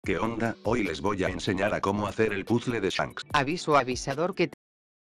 ¿Qué onda? Hoy les voy a enseñar a cómo hacer el puzzle de Shanks. Aviso avisador que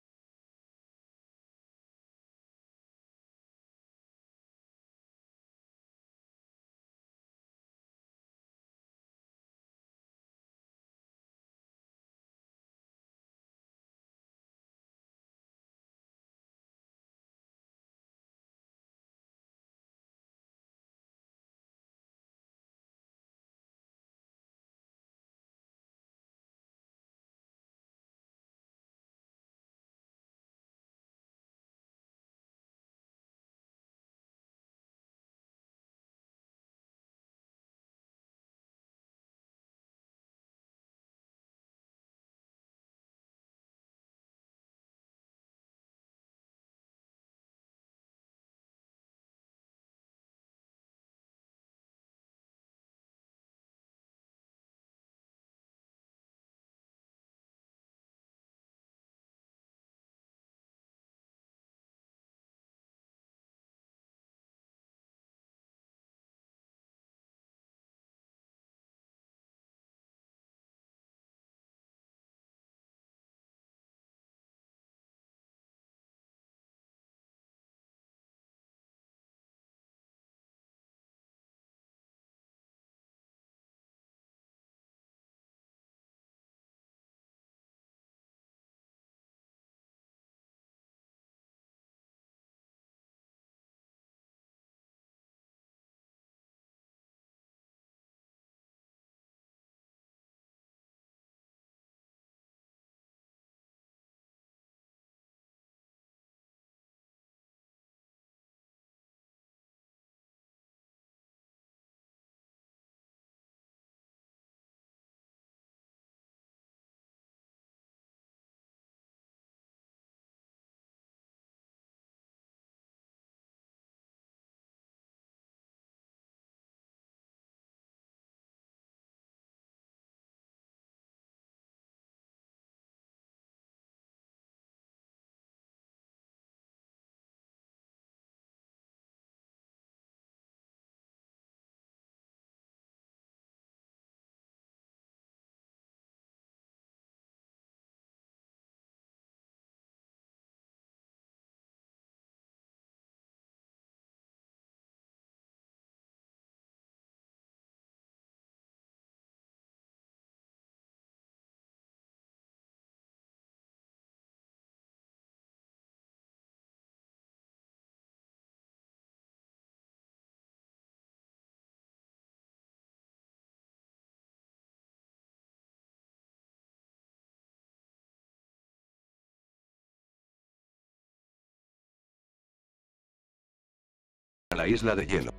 A la isla de hielo.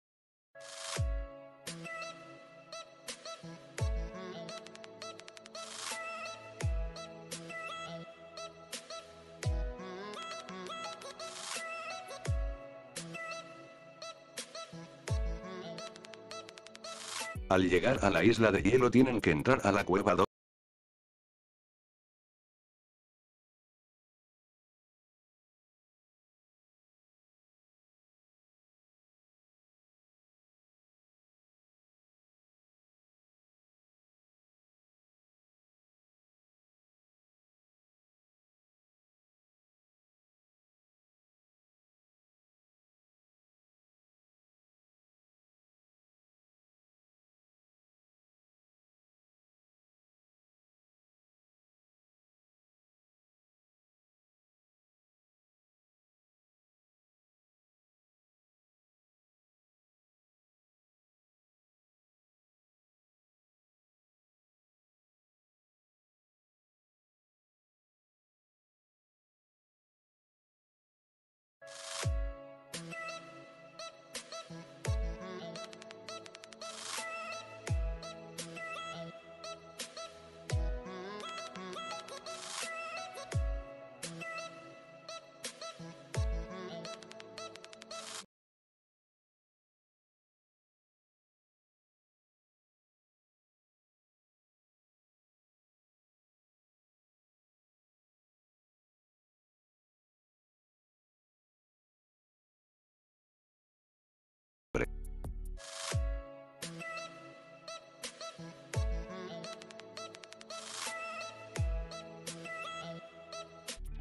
Al llegar a la isla de hielo tienen que entrar a la cueva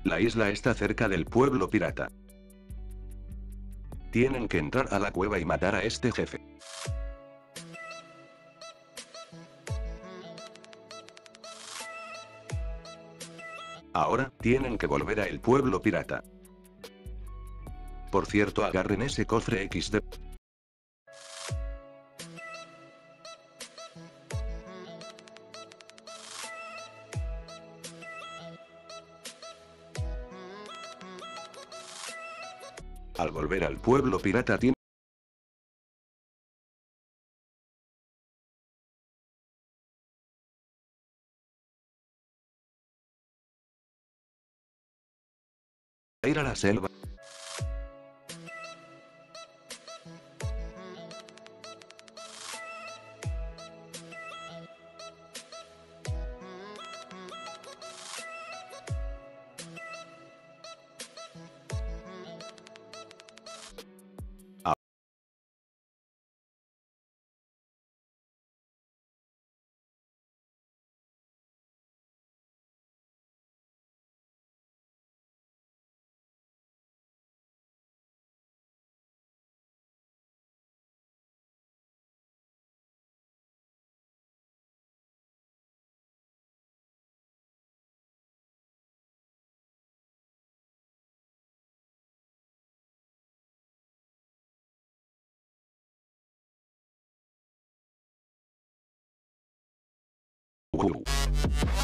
La isla está cerca del pueblo pirata. Tienen que entrar a la cueva y matar a este jefe. Ahora, tienen que volver a el pueblo pirata. Por cierto, agarren ese cofre XD. Al volver al pueblo pirata tienen que ir a la selva. Wow.